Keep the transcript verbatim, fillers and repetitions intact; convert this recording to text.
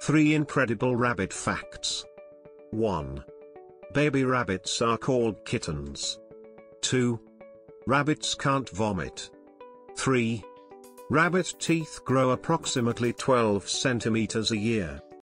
three Incredible Rabbit Facts. one. Baby rabbits are called kittens. two. Rabbits can't vomit. three. Rabbit teeth grow approximately twelve centimeters a year.